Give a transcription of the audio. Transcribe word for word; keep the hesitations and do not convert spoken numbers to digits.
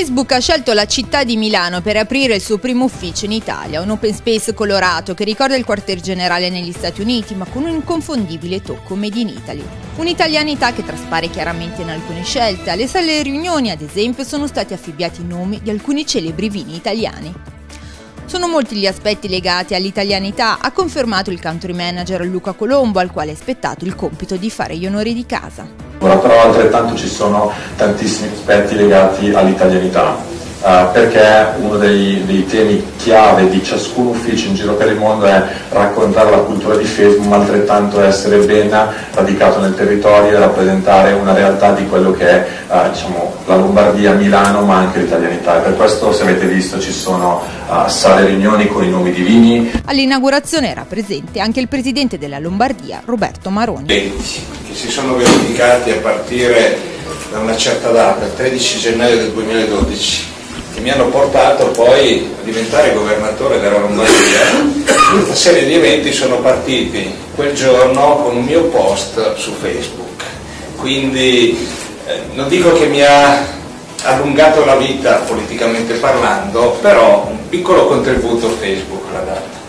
Facebook ha scelto la città di Milano per aprire il suo primo ufficio in Italia, un open space colorato che ricorda il quartier generale negli Stati Uniti, ma con un inconfondibile tocco made in Italy. Un'italianità che traspare chiaramente in alcune scelte. Alle sale riunioni, ad esempio, sono stati affibbiati i nomi di alcuni celebri vini italiani. Sono molti gli aspetti legati all'italianità, ha confermato il country manager Luca Colombo, al quale è spettato il compito di fare gli onori di casa. Però altrettanto ci sono tantissimi aspetti legati all'italianità, uh, perché uno dei, dei temi chiave di ciascun ufficio in giro per il mondo è raccontare la cultura di Facebook, ma altrettanto essere ben radicato nel territorio e rappresentare una realtà di quello che è uh, diciamo, la Lombardia, Milano, ma anche l'italianità. E per questo, se avete visto, ci sono uh, sale riunioni con i nomi di vini. All'inaugurazione era presente anche il presidente della Lombardia, Roberto Maroni. Che si sono verificati a partire da una certa data, il tredici gennaio del duemiladodici, che mi hanno portato poi a diventare governatore della Lombardia. Questa serie di eventi sono partiti quel giorno con un mio post su Facebook, quindi eh, non dico che mi ha allungato la vita politicamente parlando, però un piccolo contributo Facebook l'ha dato.